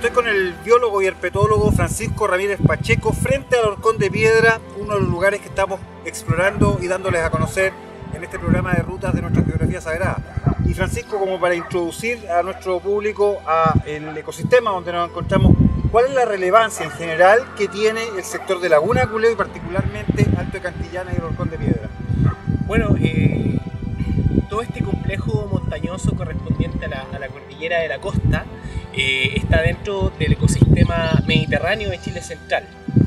Estoy con el biólogo y herpetólogo Francisco Ramírez Pacheco frente al Horcón de Piedra, uno de los lugares que estamos explorando y dándoles a conocer en este programa de rutas de nuestra geografía sagrada. Y Francisco, como para introducir a nuestro público al ecosistema donde nos encontramos, ¿cuál es la relevancia en general que tiene el sector de Laguna Culeo y particularmente Alto de Cantillana y el Horcón de Piedra? Bueno, todo este complejo montañoso correspondiente a la cordillera de la costa está dentro del ecosistema mediterráneo de Chile central.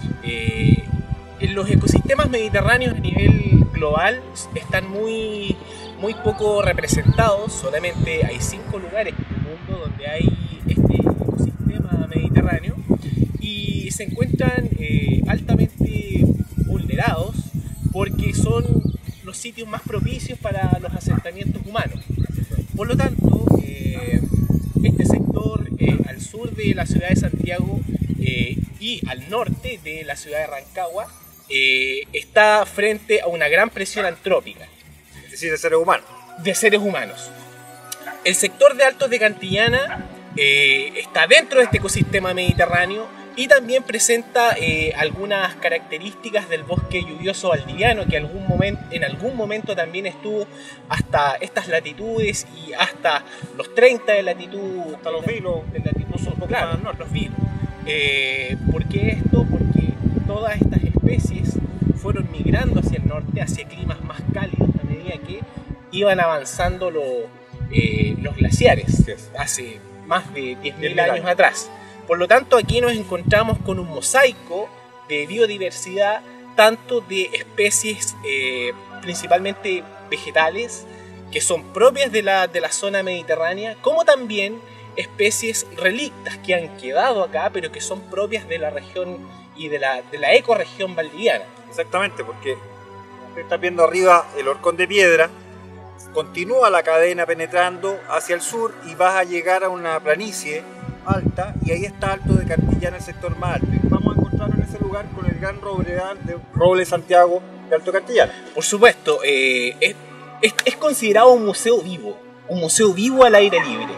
En los ecosistemas mediterráneos a nivel global están muy poco representados. Solamente hay 5 lugares en el mundo donde hay este ecosistema mediterráneo y se encuentran altamente vulnerados porque son los sitios más propicios para los asentamientos humanos. Por lo tanto, este sector al sur de la ciudad de Santiago y al norte de la ciudad de Rancagua está frente a una gran presión antrópica. Es decir, de seres humanos. De seres humanos. El sector de Altos de Cantillana está dentro de este ecosistema mediterráneo y también presenta algunas características del bosque lluvioso valdiviano que en algún momento también estuvo hasta estas latitudes y hasta los 30 de latitud, hasta los vilos, de latitud sur, claro, no, los vilos. ¿Por qué esto? Porque todas estas especies fueron migrando hacia el norte, hacia climas más cálidos a medida que iban avanzando los glaciares, hace más de 10.000 años atrás. Por lo tanto, aquí nos encontramos con un mosaico de biodiversidad, tanto de especies principalmente vegetales, que son propias de la zona mediterránea, como también especies relictas que han quedado acá, pero que son propias de la región y de la ecorregión valdiviana. Exactamente, porque usted está viendo arriba el Horcón de Piedra, continúa la cadena penetrando hacia el sur y vas a llegar a una planicie alta y ahí está Alto de Cantillana, el sector más alto. Y vamos a encontrarnos en ese lugar con el gran roble Santiago de Alto de Cantillana. Por supuesto, es considerado un museo vivo al aire libre.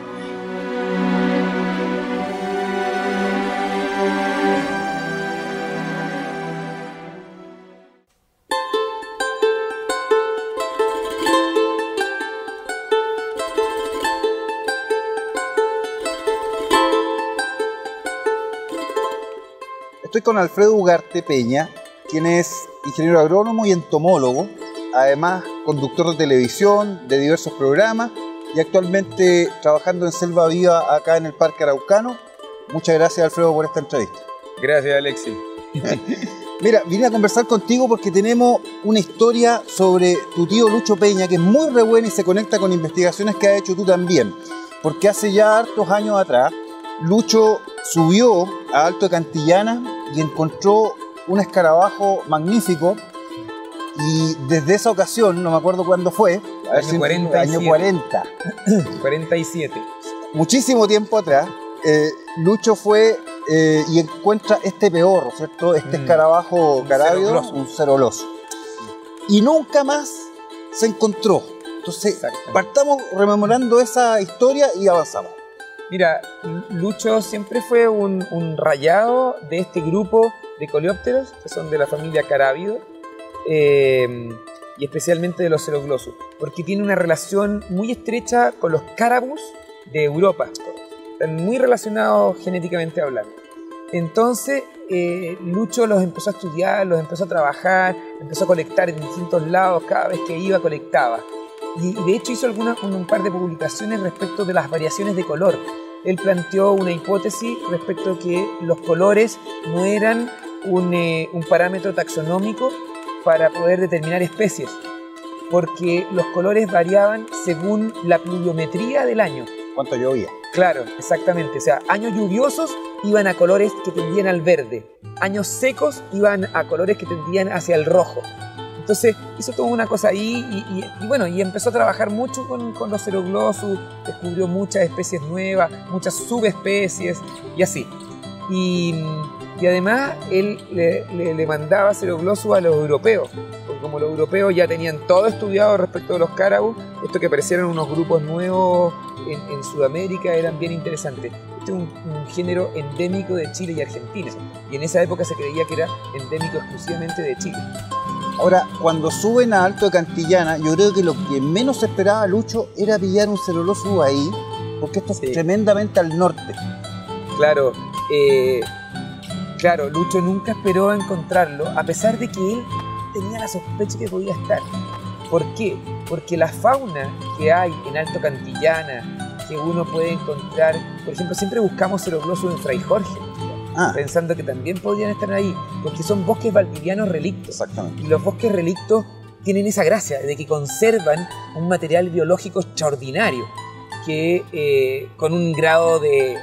Estoy con Alfredo Ugarte Peña, quien es ingeniero agrónomo y entomólogo, además conductor de televisión, de diversos programas y actualmente trabajando en Selva Viva acá en el Parque Araucano. Muchas gracias, Alfredo, por esta entrevista. Gracias, Alexis. Mira, vine a conversar contigo porque tenemos una historia sobre tu tío Lucho Peña que es muy re buena y se conecta con investigaciones que has hecho tú también. Porque hace ya hartos años atrás, Lucho subió a Alto de Cantillana y encontró un escarabajo magnífico y desde esa ocasión, no me acuerdo cuándo fue, año 47. Año 40. 47. Muchísimo tiempo atrás, Lucho fue y encuentra este peorro, ¿cierto? Este escarabajo carábido, un ceroloso. Y nunca más se encontró. Entonces, partamos rememorando esa historia y avanzamos. Mira, Lucho siempre fue un rayado de este grupo de coleópteros que son de la familia carábido y especialmente de los Ceroglossus, porque tiene una relación muy estrecha con los carabús de Europa. Están muy relacionados genéticamente hablando. Entonces, Lucho los empezó a estudiar, los empezó a trabajar, empezó a colectar en distintos lados, cada vez que iba colectaba. Y de hecho hizo un par de publicaciones respecto de las variaciones de color. Él planteó una hipótesis respecto a que los colores no eran un parámetro taxonómico para poder determinar especies, porque los colores variaban según la pluviometría del año. ¿Cuánto llovía? Claro, exactamente. O sea, años lluviosos iban a colores que tendían al verde, años secos iban a colores que tendían hacia el rojo. Entonces hizo toda una cosa ahí y bueno, y empezó a trabajar mucho con los Ceroglossus, descubrió muchas especies nuevas, muchas subespecies y así. Y además él le mandaba Ceroglossus a los europeos, porque como los europeos ya tenían todo estudiado respecto de los carabus, esto que aparecieron unos grupos nuevos en Sudamérica eran bien interesantes. Este es un género endémico de Chile y Argentina, y en esa época se creía que era endémico exclusivamente de Chile. Ahora, cuando suben a Alto de Cantillana, yo creo que lo que menos esperaba Lucho era pillar un Ceroglossus ahí, porque esto es tremendamente al norte. Claro, claro, Lucho nunca esperó encontrarlo, a pesar de que él tenía la sospecha que podía estar. ¿Por qué? Porque la fauna que hay en Alto Cantillana, que uno puede encontrar, por ejemplo, siempre buscamos Ceroglossus en Fray Jorge, pensando que también podrían estar ahí, porque son bosques valdivianos relictos. Exactamente. Y los bosques relictos tienen esa gracia de que conservan un material biológico extraordinario, que con un grado de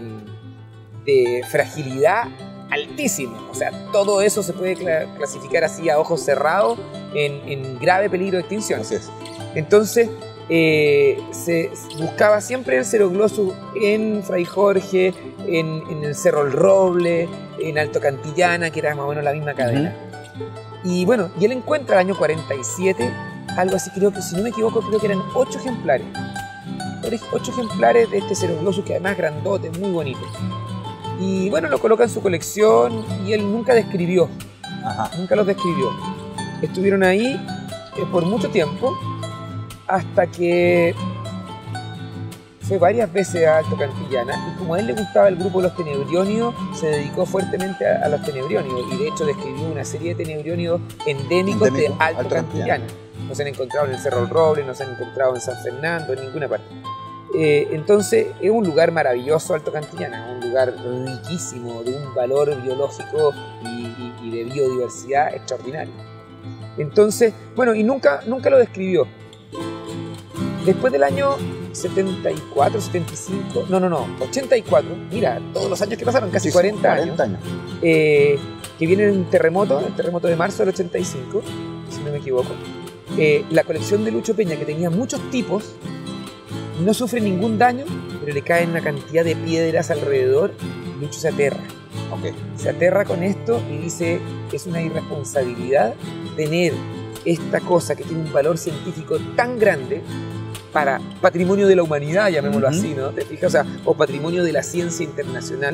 fragilidad altísimo. O sea, todo eso se puede clasificar así a ojos cerrados en grave peligro de extinción. Así es. Entonces, se buscaba siempre el Ceroglossus en Fray Jorge, en el Cerro El Roble, en Alto Cantillana, que era más o menos la misma cadena. Y bueno, y él encuentra el año 47, algo así, creo que, si no me equivoco, creo que eran 8 ejemplares. 8 ejemplares de este Ceroglossus, que además es grandote, muy bonito. Y bueno, lo coloca en su colección y él nunca describió. Nunca los describió. Estuvieron ahí por mucho tiempo, hasta que fue varias veces a Alto Cantillana, y como a él le gustaba el grupo de los tenebriónidos, se dedicó fuertemente a los tenebriónidos, y de hecho describió una serie de tenebriónidos endémicos de Alto Cantillana. No se han encontrado en el Cerro El Roble, no se han encontrado en San Fernando, en ninguna parte. Entonces es un lugar maravilloso, Alto Cantillana, un lugar riquísimo, de un valor biológico y de biodiversidad extraordinario. Entonces, bueno, y nunca lo describió. Después del año 74, 75, 84, mira, todos los años que pasaron, casi 40 años. Que viene un terremoto, el terremoto de marzo del 85, si no me equivoco. La colección de Lucho Peña, que tenía muchos tipos, no sufre ningún daño, pero le caen una cantidad de piedras alrededor. Lucho se aterra. Se aterra con esto y dice que es una irresponsabilidad tener esta cosa que tiene un valor científico tan grande para patrimonio de la humanidad, llamémoslo así, ¿no? ¿Te fijas? O sea, o patrimonio de la ciencia internacional.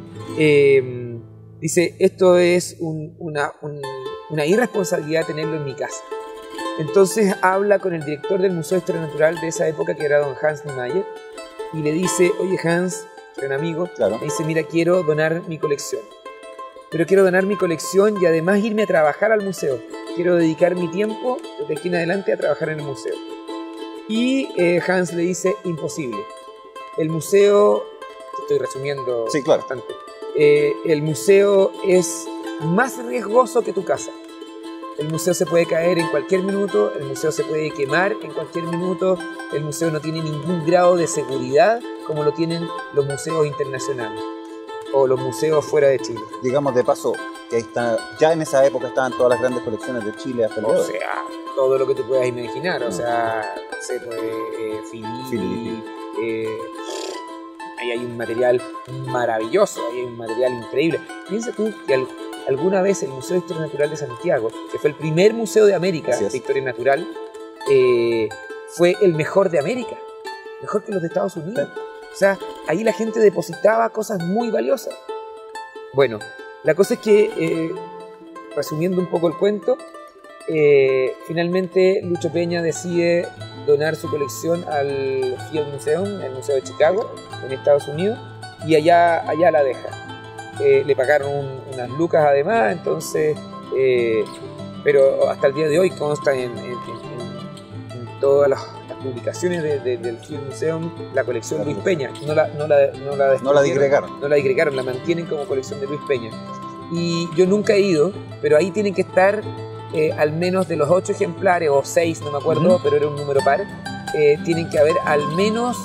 Dice, esto es una irresponsabilidad tenerlo en mi casa. Entonces habla con el director del Museo de Historia Natural de esa época, que era don Hans Niemeyer, y le dice, oye Hans, que era un amigo, le dice, mira, quiero donar mi colección. Pero quiero donar mi colección y además irme a trabajar al museo. Quiero dedicar mi tiempo desde aquí en adelante a trabajar en el museo. Y Hans le dice, imposible. El museo, estoy resumiendo bastante, el museo es más riesgoso que tu casa. El museo se puede caer en cualquier minuto, el museo se puede quemar en cualquier minuto, el museo no tiene ningún grado de seguridad como lo tienen los museos internacionales o los museos fuera de Chile. Digamos de paso, que ahí está, ya en esa época estaban todas las grandes colecciones de Chile hasta el día. O sea, todo lo que te puedas imaginar, o sea, Filipe, ahí hay un material maravilloso, ahí hay un material increíble. Piensa tú que alguna vez el Museo de Historia Natural de Santiago, que fue el primer museo de América de historia natural, fue el mejor de América, mejor que los de Estados Unidos. O sea, ahí la gente depositaba cosas muy valiosas. Bueno, la cosa es que, resumiendo un poco el cuento, finalmente Lucho Peña decide donar su colección al Field Museum, el Museo de Chicago, en Estados Unidos, y allá la deja. Le pagaron unas lucas además, entonces, pero hasta el día de hoy consta en todas las publicaciones del Field Museum la colección Luis Peña. No la disgregaron, la mantienen como colección de Luis Peña. Y yo nunca he ido, pero ahí tienen que estar al menos de los 8 ejemplares, o 6, no me acuerdo, pero era un número par, tienen que haber al menos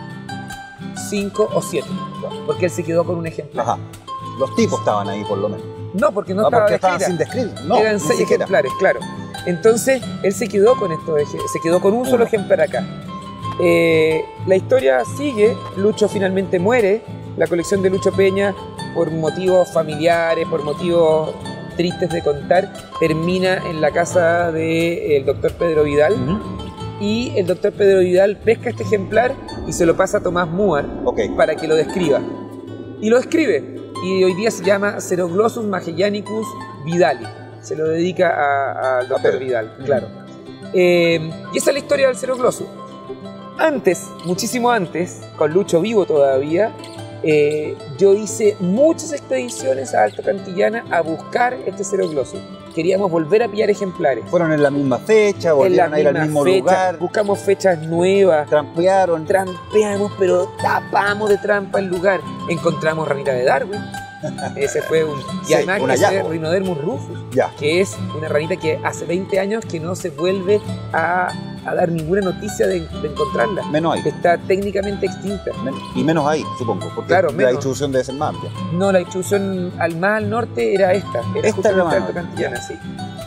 5 o 7, porque él se quedó con un ejemplar. Los tipos estaban ahí por lo menos. No, porque no estaban sin describir. Eran 6 ejemplares, claro. Entonces él se quedó con se quedó con un solo ejemplar acá. La historia sigue, Lucho finalmente muere la colección de Lucho Peña, por motivos familiares, por motivos tristes de contar, termina en la casa del doctor Pedro Vidal. Y el doctor Pedro Vidal pesca este ejemplar y se lo pasa a Tomás Muar para que lo describa. Y lo describe. Y hoy día se llama Ceroglossus magellanicus vidali. Se lo dedica al doctor Vidal, claro. Y esa es la historia del Ceroglossus. Antes, muchísimo antes, con Lucho vivo todavía, yo hice muchas expediciones a Alto Cantillana a buscar este Ceroglossus. Queríamos volver a pillar ejemplares. Fueron en la misma fecha, volvieron a ir al mismo lugar. Buscamos fechas nuevas. Trampeamos, pero tapamos de trampa el lugar. Encontramos ranita de Darwin. Ese fue un... Y además que ese es Rhinodermus rufus, que es una ranita que hace 20 años que no se vuelve a dar ninguna noticia de encontrarla. Menos ahí. Está técnicamente extinta. Y menos ahí, supongo, porque claro, la distribución debe ser más amplia. No, la distribución más al norte era esta. Era justamente Alto Cantillana, sí.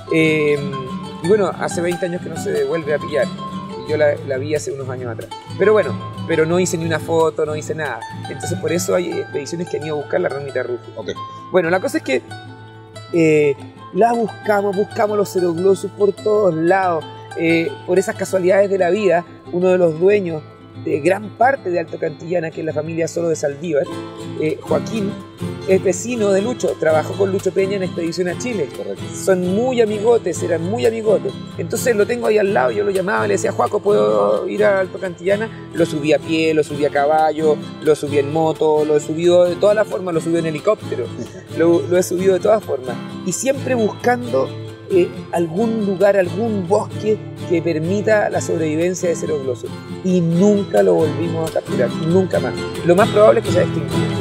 Y bueno, hace 20 años que no se vuelve a pillar. Yo la vi hace unos años atrás. Pero bueno, no hice ni una foto, no hice nada. Entonces por eso hay expediciones que han ido a buscar la ranita rufus. Bueno, la cosa es que la buscamos los Ceroglossus por todos lados. Por esas casualidades de la vida, uno de los dueños de gran parte de Alto Cantillana, que es la familia Solo de Saldívar, Joaquín, es vecino de Lucho, trabajó con Lucho Peña en expedición a Chile. Son muy amigotes, eran muy amigotes. Entonces lo tengo ahí al lado, yo lo llamaba, le decía, Joaco, ¿puedo ir a Alto Cantillana? Lo subí a pie, lo subí a caballo, lo subí en moto, lo he subido de todas las formas, lo subí en helicóptero, lo he subido de todas formas. Y siempre buscando algún lugar, algún bosque que permita la sobrevivencia de Ceroglossus. Y nunca lo volvimos a capturar, nunca más. Lo más probable es que se haya extinguido.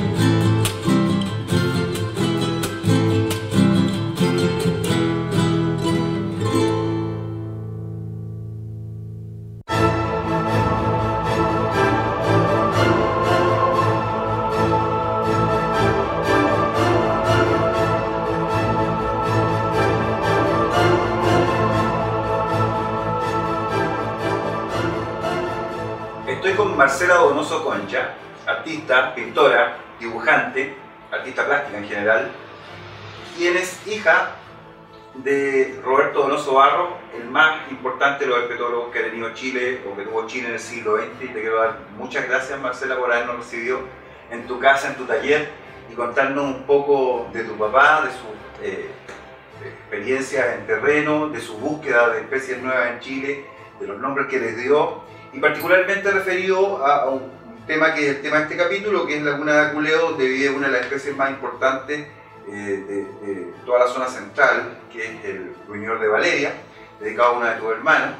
Marcela Donoso Concha, artista, pintora, dibujante, artista plástica en general, quien es hija de Roberto Donoso Barro, el más importante de los herpetólogos que ha tenido Chile o que tuvo Chile en el siglo XX. Y te quiero dar muchas gracias, Marcela, por habernos recibido en tu casa, en tu taller, y contarnos un poco de tu papá, de sus experiencias en terreno, de su búsqueda de especies nuevas en Chile, de los nombres que les dio, y particularmente referido a un tema que es el tema de este capítulo, que es Laguna de Aculeo, donde vive una de las especies más importantes de toda la zona central, que es el ruiñor de Valeria, dedicado a una de tus hermanas,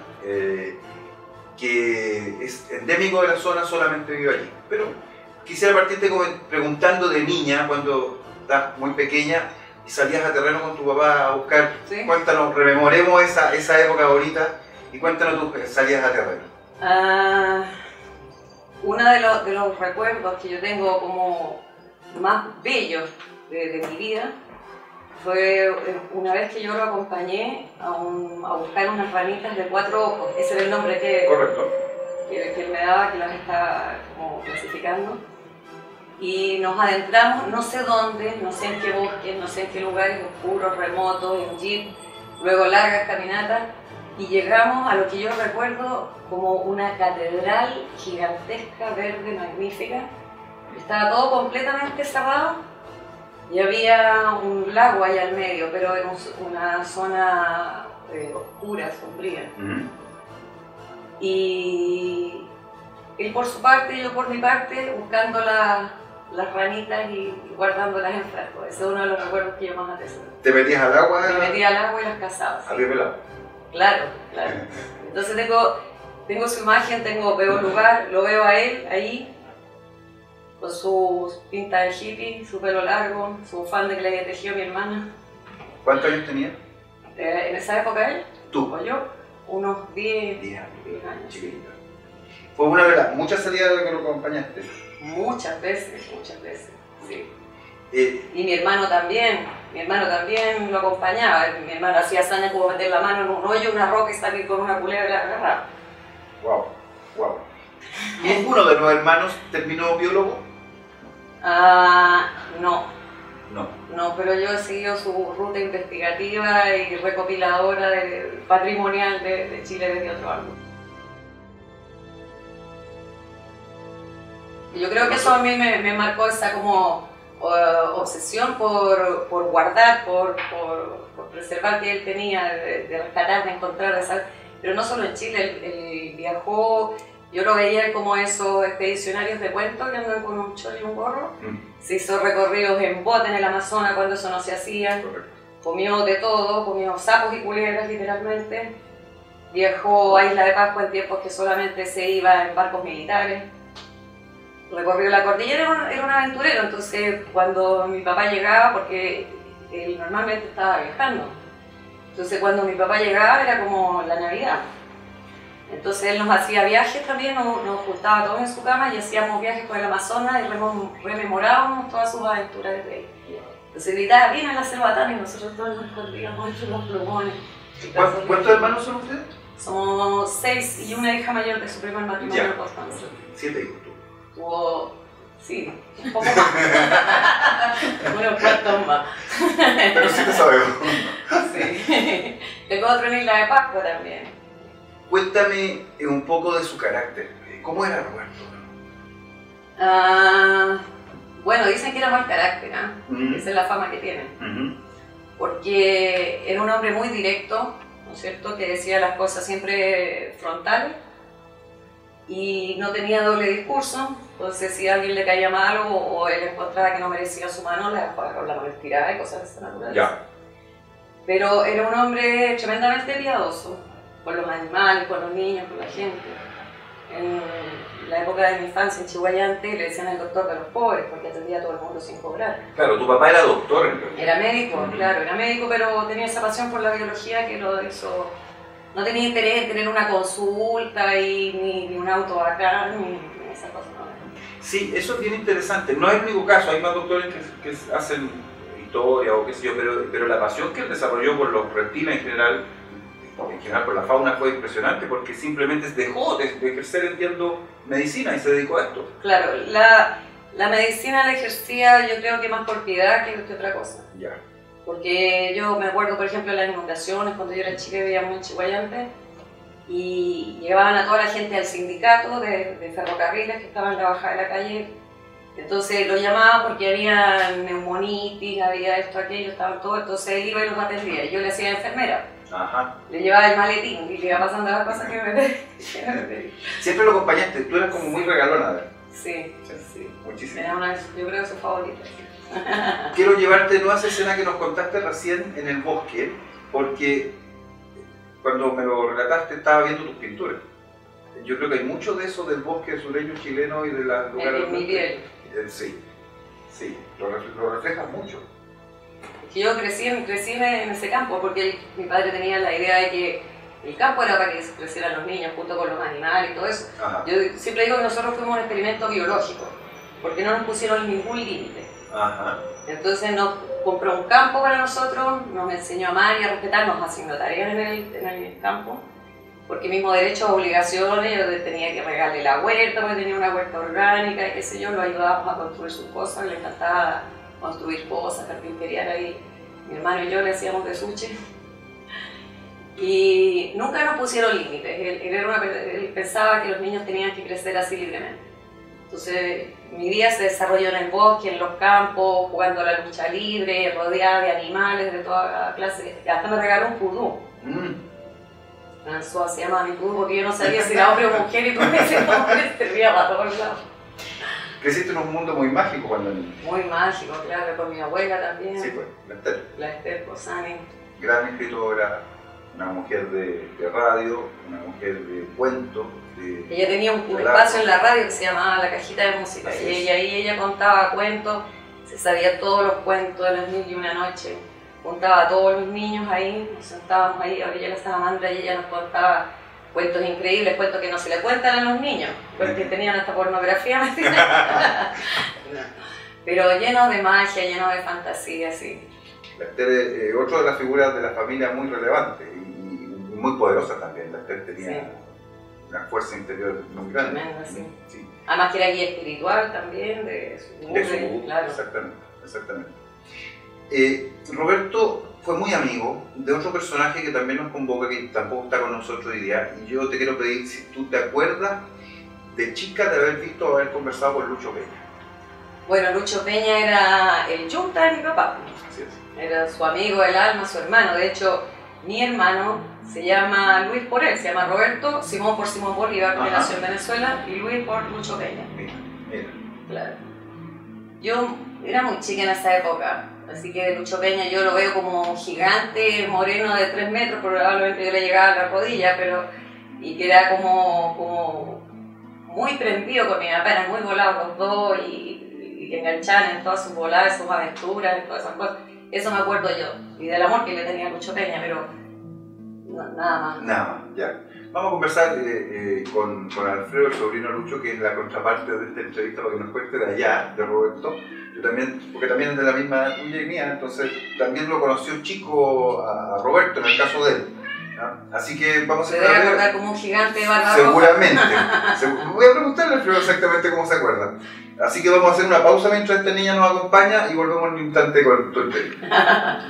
que es endémico de la zona, solamente vive allí. Pero quisiera partirte preguntando de niña, cuando estás muy pequeña y salías a terreno con tu papá a buscar. ¿Sí? Cuéntanos, rememoremos esa época ahorita y cuéntanos tus salidas a terreno. Uno de los recuerdos que yo tengo como más bellos de mi vida fue una vez que yo lo acompañé a buscar unas ranitas de 4 ojos. Ese era el nombre que él me daba, que las estaba como clasificando. Y nos adentramos, no sé dónde, no sé en qué bosques, no sé en qué lugares oscuros, remotos, en jeep, luego largas caminatas. Y llegamos a lo que yo recuerdo como una catedral gigantesca, verde, magnífica. Estaba todo completamente cerrado y había un lago ahí al medio, pero era una zona oscura, sombría. Y él por su parte y yo por mi parte, buscando las ranitas y guardándolas en frascos. Ese es uno de los recuerdos que yo más atesoro. ¿Te metías al agua? Me metía al agua y las cazaba. ¿A pie pelado? Claro, claro. Entonces tengo su imagen, veo el lugar, lo veo a él ahí, con su pinta de hippie, su pelo largo, su bufanda que le había tejido mi hermana. ¿Cuántos años tenía? En esa época él, ¿tú? O yo, unos 10 años. Chiquitita. ¿Fue una de las muchas salidas de que lo acompañaste? Muchas veces, sí. Y mi hermano también lo acompañaba. Mi hermano hacía hazañas como meter la mano en un hoyo, una roca y salir con una culebra y la agarraba. Wow. ¿Ninguno de los hermanos terminó biólogo? No. No. No, pero yo he seguido su ruta investigativa y recopiladora patrimonial de Chile desde otro ángulo. Y yo creo que eso a mí me marcó esa como obsesión por guardar, por preservar que él tenía, de rescatar, de encontrar, de saber. Pero no solo en Chile, él viajó, yo lo veía como esos expedicionarios de cuentos que andan con un chol y un gorro. Se hizo recorridos en bote en el Amazonas cuando eso no se hacía. Comió de todo, comió sapos y culebras literalmente. Viajó a Isla de Pascua en tiempos que solamente se iba en barcos militares. Recorrió la cordillera, era un aventurero, entonces cuando mi papá llegaba, porque él normalmente estaba viajando, entonces cuando mi papá llegaba era como la Navidad. Entonces él nos hacía viajes también, nos juntaba todos en su cama y hacíamos viajes por el Amazonas y rememorábamos todas sus aventuras desde ahí. Entonces gritaba, viene la selva y nosotros todos nos escondíamos entre los plumones. ¿Cuántos hermanos son ustedes? Somos 6 y una hija mayor de su primer matrimonio Constanza. 7 hijos. Tuvo, sí, un poco más. Unos cuantos más. Pero sí te sabemos. Sí. Tengo otro en Isla de Pascua también. Cuéntame un poco de su carácter. ¿Cómo era Roberto? Bueno, dicen que era mal carácter, ¿eh? Esa es la fama que tiene. Porque era un hombre muy directo, ¿no es cierto? Que decía las cosas siempre frontales y no tenía doble discurso. Entonces, si a alguien le caía mal o él encontraba que no merecía su mano, la tiraba y cosas de esa naturaleza. Pero era un hombre tremendamente piadoso con los animales, con los niños, con la gente. En la época de mi infancia en Chihuayante le decían el doctor de los pobres porque atendía a todo el mundo sin cobrar. Claro, tu papá era doctor en realidad. Era médico, claro, era médico, pero tenía esa pasión por la biología que lo hizo. No tenía interés en tener una consulta y ni un auto bacán, ni esas cosas. No. Sí, eso es bien interesante. No es el único caso, hay más doctores que hacen historia o qué sé yo, pero la pasión que él desarrolló por los reptiles en general por la fauna fue impresionante porque simplemente dejó de ejercer, entiendo, medicina y se dedicó a esto. Claro, la medicina la ejercía yo creo que más por piedad que otra cosa. Ya. Porque yo me acuerdo, por ejemplo, de las inundaciones, cuando yo era chica y vivíamos en Chihuayante, y llevaban a toda la gente al sindicato de ferrocarriles que estaban en la bajada de la calle. Entonces lo llamaban porque había neumonitis, había esto, aquello, estaban todos, entonces él iba y los atendía. Yo le hacía enfermera. Ajá. Le llevaba el maletín y le iba pasando las cosas que me pedía. Siempre lo acompañaste, tú eras como muy regalona, ¿verdad? Sí, sí, muchísimo. Era una, yo creo que su favorita. Quiero llevarte de nuevo a esa escena que nos contaste recién en el bosque, porque cuando me lo relataste estaba viendo tus pinturas. Yo creo que hay mucho de eso del bosque sureño chileno y de las lugares. En mi piel. Sí, sí, lo reflejas mucho. Que yo crecí en ese campo porque mi padre tenía la idea de que el campo era para que crecieran los niños junto con los animales y todo eso. Ajá. Yo siempre digo que nosotros fuimos un experimento biológico porque no nos pusieron ningún límite. Ajá. Entonces nos compró un campo para nosotros, nos enseñó a amar y a respetar, nos asignó tareas en el campo, porque mismo derechos, obligaciones, yo tenía que regarle la huerta, porque tenía una huerta orgánica y qué sé yo, lo ayudábamos a construir sus cosas, le encantaba construir cosas, carpintería ahí, mi hermano y yo le hacíamos de sushi. Y nunca nos pusieron límites, él pensaba que los niños tenían que crecer así libremente. Entonces, mi vida se desarrolló en el bosque, en los campos, jugando a la lucha libre, rodeada de animales de toda clase. Hasta me regaló un pudú. François se llama mi pudú porque yo no sabía si era hombre o mujer y tú me ese nombre servía para todos lados. Creciste en un mundo muy mágico cuando niño. Muy mágico, claro, con mi abuela también. Sí, pues, la Esther. La Esther Posani. Gran escritora, una mujer de radio, una mujer de cuentos. Ella tenía un espacio en la radio que se llamaba La Cajita de Música y ahí ella contaba cuentos, se sabía todos los cuentos de las 1001 noches, contaba a todos los niños ahí, nos sentábamos ahí a orilla de la salamandra y ella nos contaba cuentos increíbles, cuentos que no se le cuentan a los niños, porque tenían hasta pornografía, pero llenos de magia, llenos de fantasía, sí. La Esther es otra de las figuras de la familia muy relevante y muy poderosa también. La Esther tenía una fuerza interior muy grande. Tremenda, sí. Sí. Además que era guía espiritual también, de su Claro. Exactamente. Roberto fue muy amigo de otro personaje que también nos convoca, que tampoco está con nosotros hoy día, y yo te quiero pedir si tú te acuerdas de chica de haber visto o haber conversado con Lucho Peña. Bueno, Lucho Peña era el yunta de mi papá. Así es. Era su amigo del alma, su hermano. De hecho, mi hermano se llama Luis por él, se llama Roberto, Simón por Simón Bolívar, que nació en Venezuela, y Luis por Lucho Peña. Mira. Claro. Yo era muy chica en esa época, así que Lucho Peña yo lo veo como un gigante moreno de 3 metros, probablemente yo le llegaba a la rodilla, y que era como muy prendido con mi papá, eran muy volados los dos y que enganchaban en todas sus voladas, sus aventuras, en todas esas cosas. Eso me acuerdo yo, y del amor que le tenía a Lucho Peña, pero nada más. Nada más, ya. Vamos a conversar con Alfredo, el sobrino Lucho, que es la contraparte de esta entrevista, para que nos cuente de allá, de Roberto. Yo también, porque también es de la misma edad tuya y mía, entonces también lo conoció chico a Roberto en el caso de él. ¿No? Así que vamos a se debe acordar como un gigante de barba seguramente. Voy a preguntarle a Alfredo exactamente cómo se acuerda. Así que vamos a hacer una pausa mientras esta niña nos acompaña y volvemos en un instante con tu entrevista.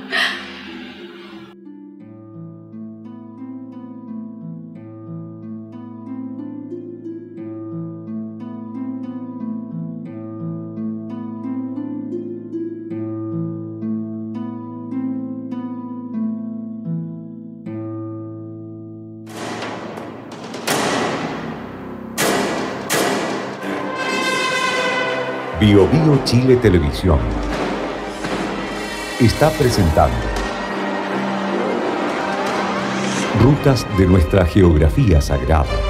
Bio Chile Televisión está presentando Rutas de nuestra geografía sagrada.